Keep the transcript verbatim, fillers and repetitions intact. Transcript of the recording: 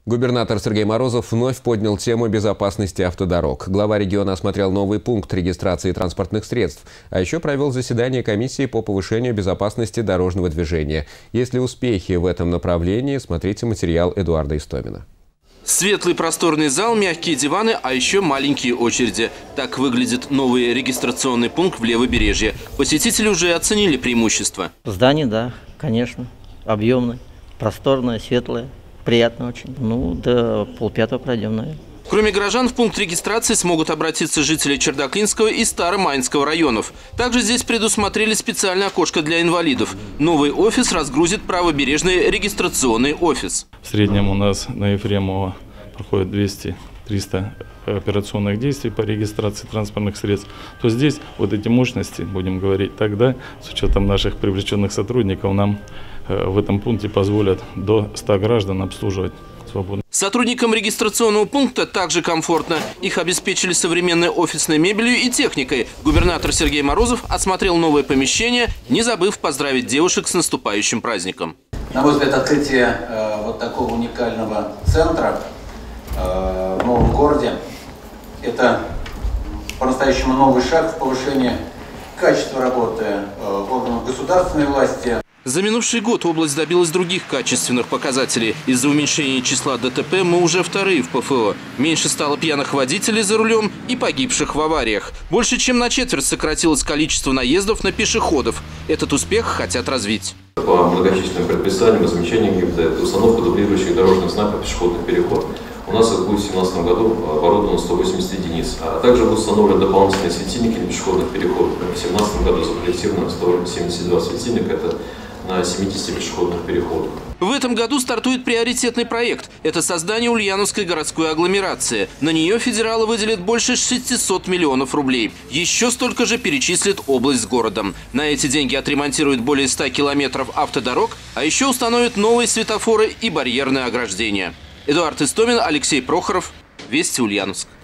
Губернатор Сергей Морозов вновь поднял тему безопасности автодорог. Глава региона осмотрел новый пункт регистрации транспортных средств, а еще провел заседание комиссии по повышению безопасности дорожного движения. Есть ли успехи в этом направлении, смотрите материал Эдуарда Истомина. Светлый просторный зал, мягкие диваны, а еще маленькие очереди. Так выглядит новый регистрационный пункт в Левобережье. Посетители уже оценили преимущества. Здание, да, конечно, объемное, просторное, светлое. Приятно очень. Ну, до полпятого пройдем, наверное. Кроме горожан, в пункт регистрации смогут обратиться жители Чердаклинского и Старомайнского районов. Также здесь предусмотрели специальное окошко для инвалидов. Новый офис разгрузит правобережный регистрационный офис. В среднем у нас на Ефремова проходит двести-триста операционных действий по регистрации транспортных средств. То здесь вот эти мощности, будем говорить тогда, с учетом наших привлеченных сотрудников, нам в этом пункте позволят до ста граждан обслуживать свободно. Сотрудникам регистрационного пункта также комфортно. Их обеспечили современной офисной мебелью и техникой. Губернатор Сергей Морозов осмотрел новое помещение, не забыв поздравить девушек с наступающим праздником. На мой взгляд, открытие э, вот такого уникального центра э, в новом городе – это по-настоящему новый шаг в повышении качества работы э, органов государственной власти. За минувший год область добилась других качественных показателей. Из-за уменьшения числа ДТП мы уже вторые в ПФО. Меньше стало пьяных водителей за рулем и погибших в авариях. Больше чем на четверть сократилось количество наездов на пешеходов. Этот успех хотят развить. По многочисленным предписаниям и замечаниям ГИБДД установка дублирующих дорожных знаков «Пешеходный переход». У нас их будет в две тысячи семнадцатом году оборудовано сто восемьдесят единиц. А также будут установлены дополнительные светильники на пешеходных переходах. В две тысячи семнадцатом году запроектировано сто семьдесят два светильника. Это на семидесяти пешеходных переходах. В этом году стартует приоритетный проект. Это создание Ульяновской городской агломерации. На нее федералы выделят больше шестисот миллионов рублей. Еще столько же перечислит область с городом. На эти деньги отремонтируют более ста километров автодорог, а еще установят новые светофоры и барьерное ограждение. Эдуард Истомин, Алексей Прохоров. Вести Ульяновск.